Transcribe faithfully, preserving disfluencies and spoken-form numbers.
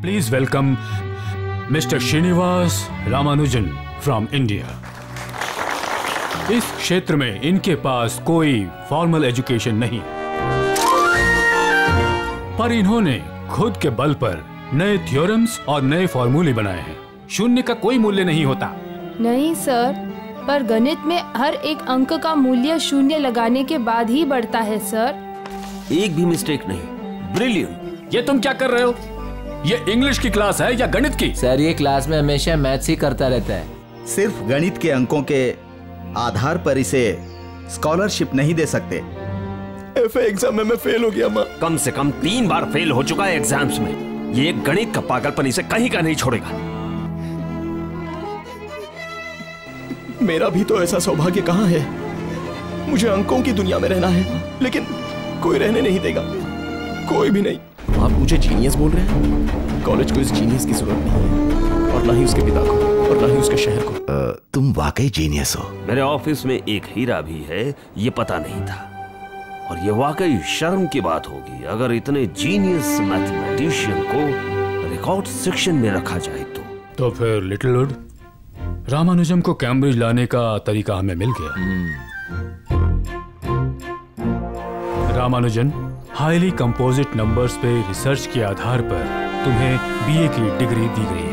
Please welcome Mister Srinivas Ramanujan from India. इस क्षेत्र में इनके पास कोई फॉर्मल एजुकेशन नहीं, पर इन्होंने खुद के बल पर नए थ्योरम्स और नए फॉर्मूले बनाए हैं। शून्य का कोई मूल्य नहीं होता। नहीं सर, पर गणित में हर एक अंक का मूल्य शून्य लगाने के बाद ही बढ़ता है सर। एक भी मिस्टेक नहीं। ब्रिलियंट। ये तुम क्या कर रहे हो? ये इंग्लिश की क्लास है या गणित की? सर ये क्लास में हमेशा मैथ्स ही करता रहता है। सिर्फ गणित के अंकों के आधार पर इसे स्कॉलरशिप नहीं दे सकते। एफ ए एग्जाम में मैं फेल हो गया माँ। कम से कम तीन बार फेल हो चुका है एग्जाम्स में। ये गणित का पागलपन इसे कहीं का नहीं छोड़ेगा। मेरा भी तो ऐसा सौभाग्य कहाँ है। मुझे अंकों की दुनिया में रहना है, लेकिन कोई रहने नहीं देगा, कोई भी नहीं। आप मुझे जीनियस बोल रहे हैं? कॉलेज को इस जीनियस की जरूरत नहीं है, और ना ही उसके पिता को, और ना ही उसके शहर को। आ, तुम वाकई जीनियस हो। मेरे ऑफिस में एक हीरा भी है, ये पता नहीं था। और ये वाकई शर्म की बात होगी अगर इतने जीनियस मैथमेटिशियन को रिकॉर्ड सेक्शन में रखा जाए तो। तो फिर लिटिल वुड, रामानुजम को कैम्ब्रिज लाने का तरीका हमें मिल गया। रामानुजन, हाईली कंपोजिट नंबर्स पे रिसर्च के आधार पर तुम्हें बीए की डिग्री दी गई है।